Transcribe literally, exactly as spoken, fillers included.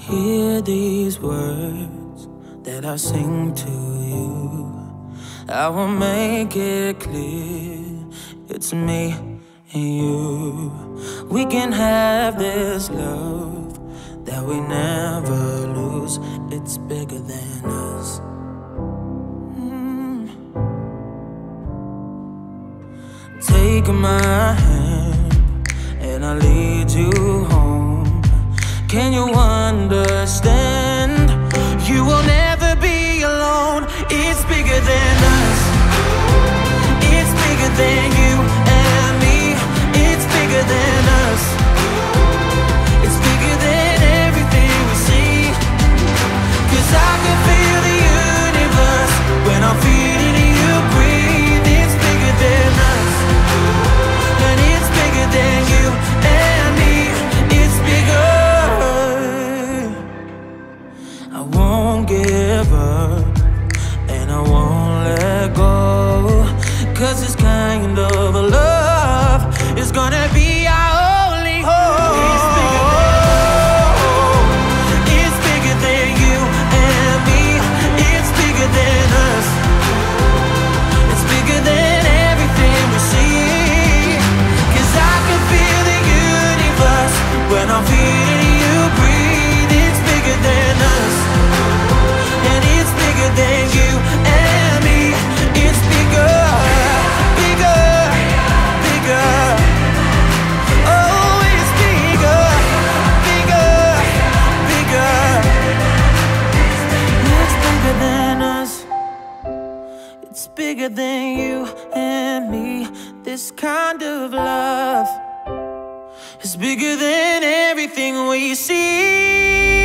Hear these words that I sing to you. I will make it clear, it's me and you. We can have this love that we never lose. It's bigger than us. mm. Take my hand and I'll lead you home. Can you understand? You will never be alone. It's bigger than us. It's bigger than you and me. It's bigger than us. It's bigger than everything we see. 'Cause I can feel the universe when I'm feeling you breathe. It's bigger than us. And it's bigger than you and me. It's bigger. I won't give up and I won't let go, 'cause this kind of a love is gonna be our only hope. It's bigger than, it's bigger than you and me. It's bigger than us. It's bigger than everything we see. 'Cause I can feel the universe when I'm feeling you breathe. It's bigger than us. And it's bigger than you and me. It's bigger, bigger, bigger. Oh, it's bigger, bigger, bigger. It's bigger than us. It's bigger than you and me. This kind of love is bigger than everything we see.